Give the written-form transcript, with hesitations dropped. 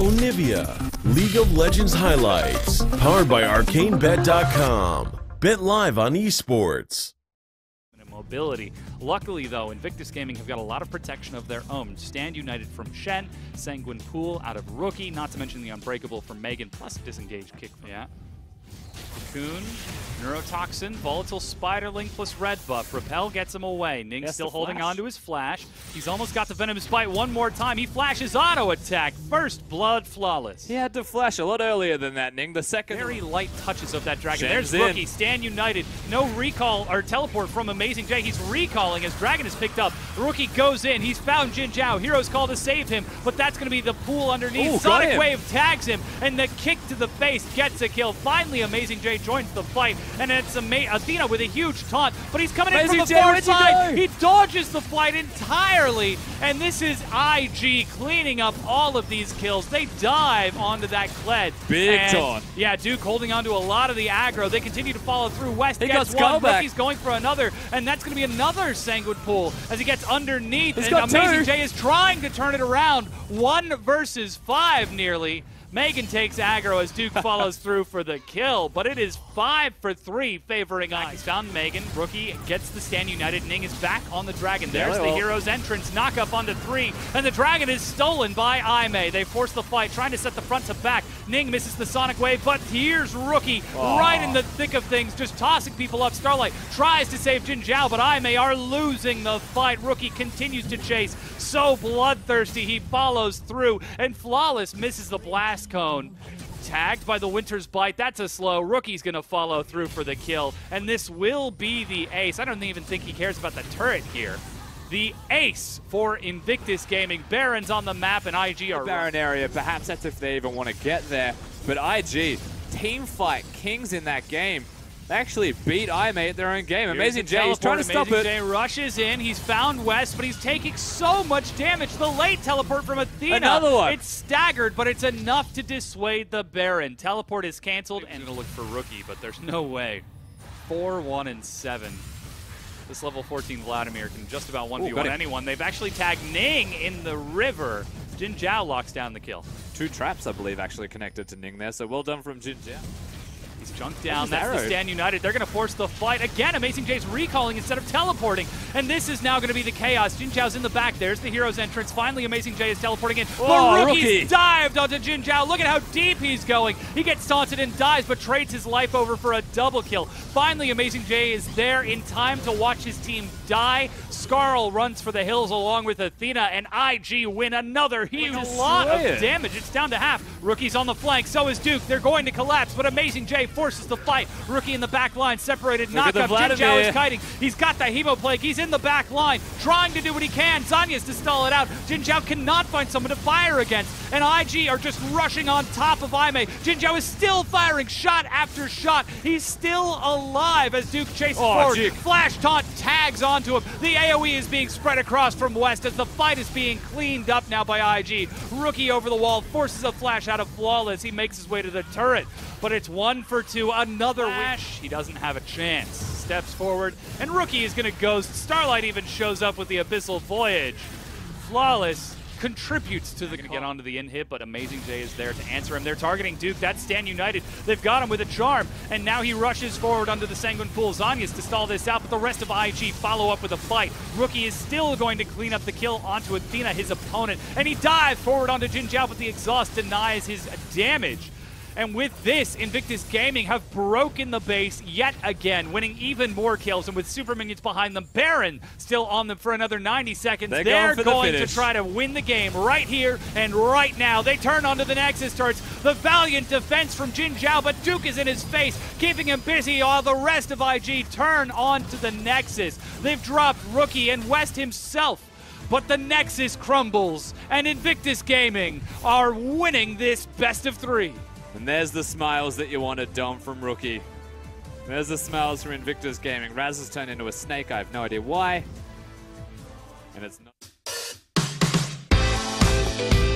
Onivia, League of Legends highlights, powered by ArcaneBet.com. Bet live on esports. Mobility. Luckily, though, Invictus Gaming have got a lot of protection of their own. Stand United from Shen, Sanguine Pool out of Rookie, not to mention the Unbreakable from Megan, plus Disengage Kick. Yeah. Cocoon, Neurotoxin, Volatile Spiderling plus Red Buff. Repel gets him away. Ning still holding on to his flash. He's almost got the Venomous Bite one more time. He flashes auto attack. First blood, flawless. He had to flash a lot earlier than that, Ning. The second. Very light touches of that dragon. Shen's There's Rookie, Stand United. No recall or teleport from Amazing J. He's recalling as Dragon is picked up. Rookie goes in. He's found Jin Zhao. Hero's call to save him, but that's going to be the pool underneath. Ooh, Sonic Wave tags him, and the kick to the face gets a kill. Finally, Amazing J joins the fight, and it's Athena with a huge taunt, but he's coming in from the far side. He dodges the fight entirely, and this is IG cleaning up all of these kills. They dive onto that Kled. Big taunt. Yeah, Duke holding on to a lot of the aggro. They continue to follow through. West gets got one, Rookie's going for another, and that's going to be another Sanguine Pool as he gets underneath, and Amazing J is trying to turn it around. 1 versus 5 nearly. Megan takes aggro as Duke follows through for the kill, but it is 5 for 3 favoring Ice. Found Megan. Rookie gets the Stand United. Ning is back on the Dragon. There's the hero's entrance. Knock up onto 3, and the Dragon is stolen by Aimee. They force the fight, trying to set the front to back. Ning misses the Sonic Wave, but here's Rookie right in the thick of things, just tossing people up. Starlight tries to save Jin Zhao, but Aimee are losing the fight. Rookie continues to chase. So bloodthirsty, he follows through, and Flawless misses the blast cone. Tagged by the Winter's Bite. That's a slow. Rookie's going to follow through for the kill, and this will be the ace. I don't even think he cares about the turret here. The ace for Invictus Gaming. Baron's on the map, and IG are Baron area. Perhaps that's if they even want to get there. But IG, team fight kings in that game. They actually beat Aimee at their own game. Amazing J is trying to stop it. Amazing J rushes in. He's found West, but he's taking so much damage. The late teleport from Athena. Another one. It's staggered, but it's enough to dissuade the Baron. Teleport is canceled, and it'll look for Rookie, but there's no way. 4-1-7. This level 14 Vladimir can just about 1v1 anyone. They've actually tagged Ning in the river. Jin Zhao locks down the kill. 2 traps, I believe, actually connected to Ning there, so well done from Jin Zhao. He's junked down. That's the Stand United. They're going to force the fight. Again, Amazing J's recalling instead of teleporting. And this is now going to be the chaos. Jin Zhao's in the back. There's the hero's entrance. Finally, Amazing J is teleporting in. But Rookie's dived onto Jin Zhao. Look at how deep he's going. He gets taunted and dies, but trades his life over for a double kill. Finally, Amazing J is there in time to watch his team die. Skarl runs for the hills along with Athena, and IG win another huge lot of damage. It's down to half. Rookie's on the flank. So is Duke. They're going to collapse, but Amazing J forces the fight. Rookie in the back line, separated, knock up. Jin Zhao is kiting. He's got the Hemoplague. He's in the back line, trying to do what he can. Zanya's to stall it out. Jin Zhao cannot find someone to fire against, and IG are just rushing on top of Aimee. Jin Zhao is still firing shot after shot. He's still alive as Duke chases forward. Flash taunt tags onto him. The AoE is being spread across from West as the fight is being cleaned up now by IG. Rookie over the wall, forces a flash out of Flawless. He makes his way to the turret, but it's 1 for 2. Another flash. He doesn't have a chance. Steps forward, and Rookie is going to ghost. Starlight even shows up with the Abyssal Voyage. Flawless contributes to the get onto the in-hit, but Amazing J is there to answer him. They're targeting Duke. That's Stand United. They've got him with a charm, and now he rushes forward under the Sanguine Pool. Zanya's to stall this out, but the rest of IG follow up with a fight. Rookie is still going to clean up the kill onto Athena, his opponent, and he dives forward onto Jin Zhao, but the exhaust denies his damage. And with this, Invictus Gaming have broken the base yet again, winning even more kills. And with Super Minions behind them, Baron still on them for another 90 seconds. They're going to try to win the game right here and right now. They turn onto the Nexus turrets. The valiant defense from Jin Zhao, but Duke is in his face, keeping him busy while the rest of IG turn onto the Nexus. They've dropped Rookie and West himself, but the Nexus crumbles, and Invictus Gaming are winning this best of 3. And there's the smiles that you wanted, Dom, from Rookie. There's the smiles from Invictus Gaming. Raz has turned into a snake. I have no idea why. And it's not...